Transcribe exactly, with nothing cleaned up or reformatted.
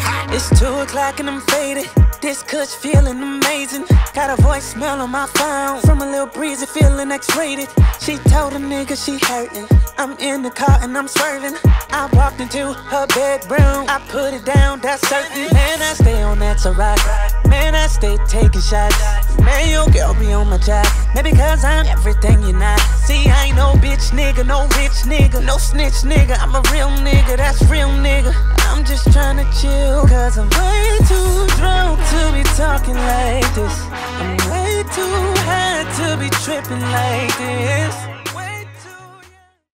It's two o'clock and I'm faded. This kush feeling amazing. Got a voicemail on my phone from a little breezy feeling X-rated. She told a nigga she hurtin'. I'm in the car and I'm swerving. I walked into her bedroom. I put it down, that's certain. Man, I stay on that to rock. Man, I stay taking shots. Man, your girl be on my job. Maybe cause I'm everything you're not. See, I ain't no bitch nigga, no rich nigga, no snitch nigga. I'm a real nigga, that's real nigga. I'm just tryna chill, cause I'm way too drunk to be talking like this. I'm way too high to be tripping like this.